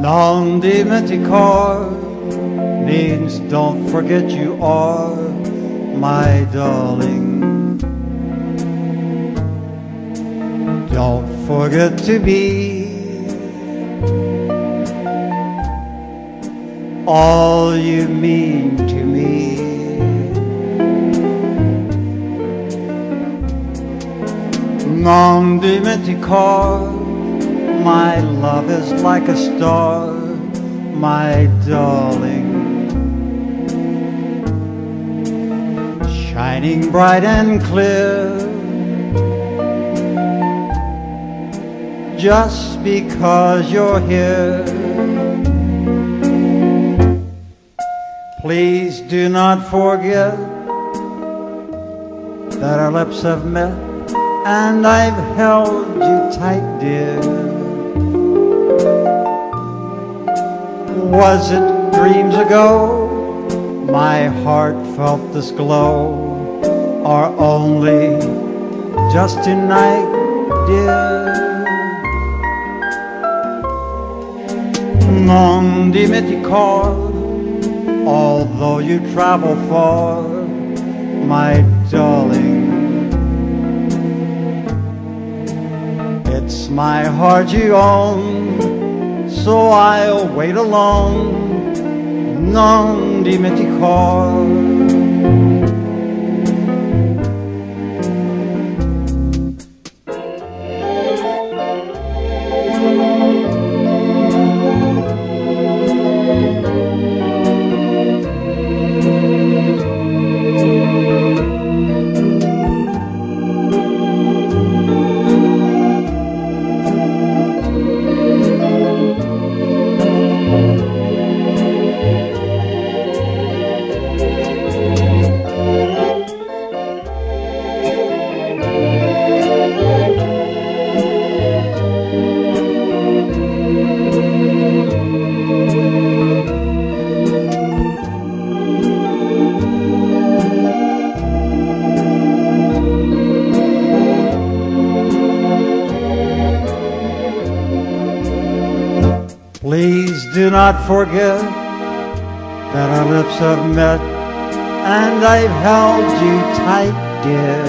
Non dimenticare means don't forget you are my darling. Don't forget to be all you mean to me. Non dimenticare, my love is like a star, my darling, shining bright and clear. Just because you're here, please do not forget that our lips have met and I've held you tight, dear. Was it dreams ago my heart felt this glow, or only just tonight, dear? Non dimenticare, although you travel far, my darling, it's my heart you own, so I'll wait alone. Non dimenticare. Please do not forget that our lips have met and I've held you tight, dear.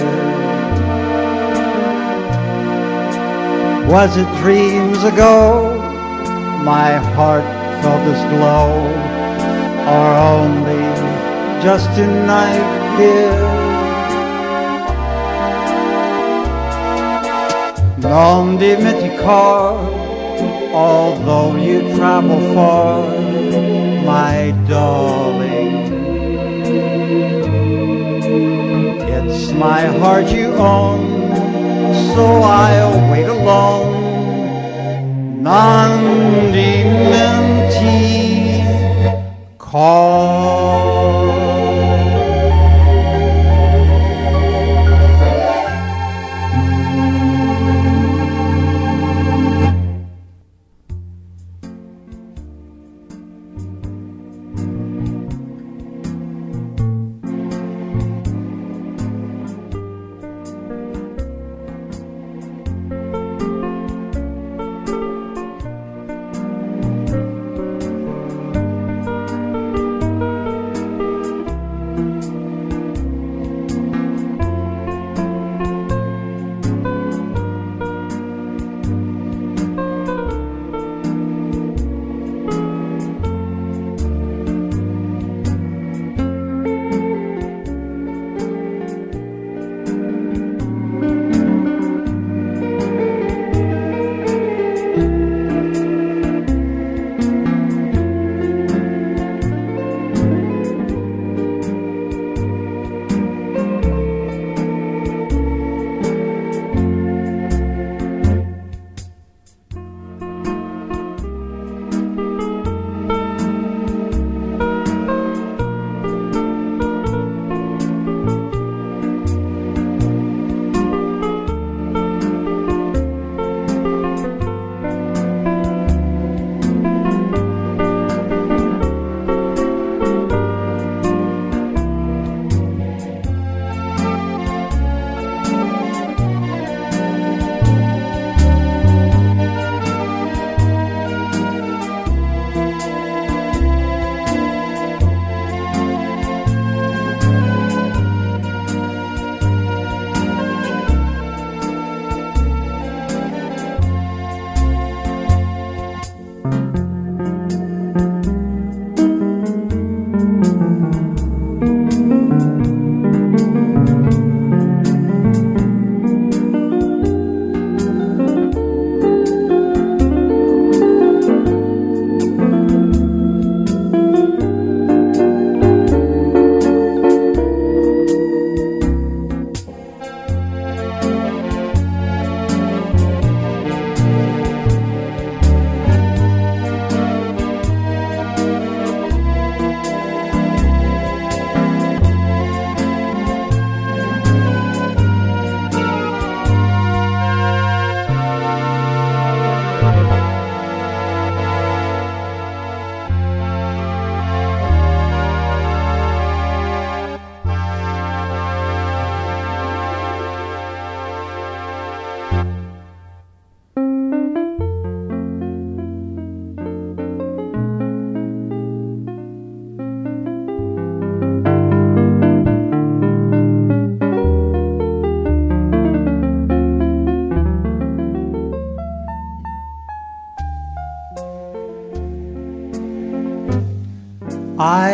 Was it dreams ago my heart felt this glow, or only just tonight, dear? Non dimenticare, although you travel far, my darling, it's my heart you own, so I'll wait alone. Non dimenticare.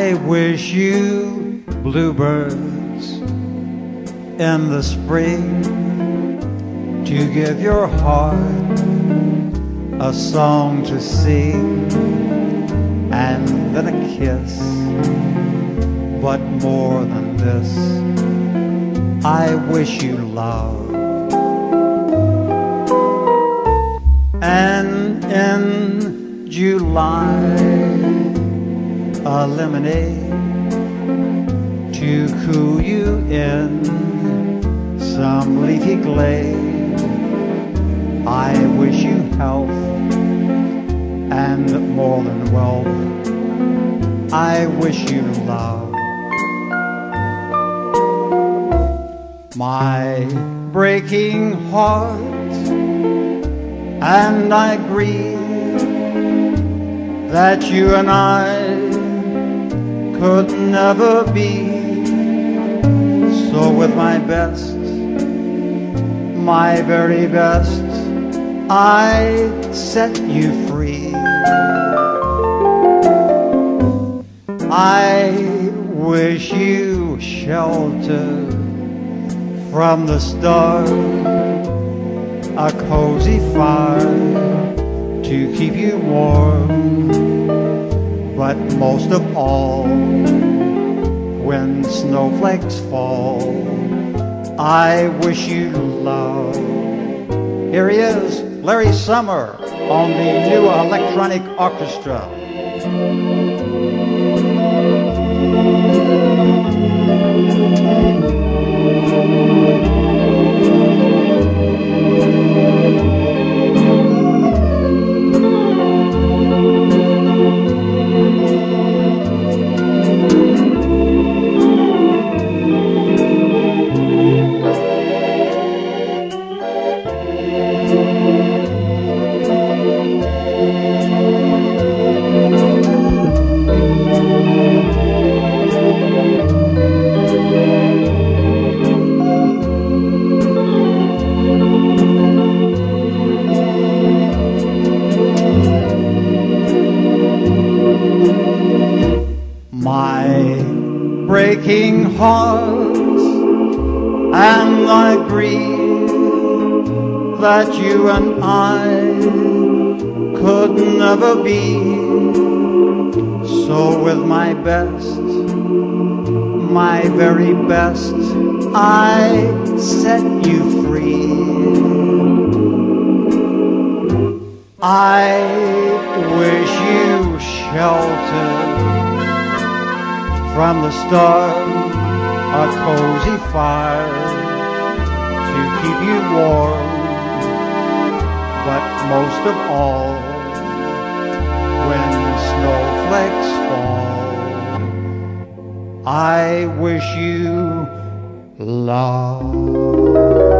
I wish you bluebirds in the spring to give your heart a song to sing, and then a kiss. But more than this, I wish you love. And in July, a lemonade to cool you in some leafy glade. I wish you health and more than wealth. I wish you love. My breaking heart, and I grieve that you and I could never be. So with my best, my very best, I set you free. I wish you shelter from the stars, a cozy fire to keep you warm, but most of all, when snowflakes fall, I wish you love. Here he is, Larry Summer, on the new electronic orchestra. My breaking heart, and I grieve that you and I could never be. So with my best, my very best, I set you free. I wish you shelter from the stars, a cozy fire to keep you warm, but most of all, when snowflakes fall, I wish you love.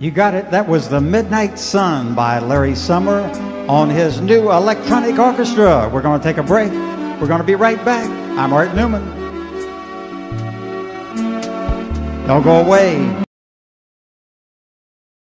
You got it. That was The Midnight Sun by Larry Summer on his new electronic orchestra. We're going to take a break. We're going to be right back. I'm Art Newman. Don't go away.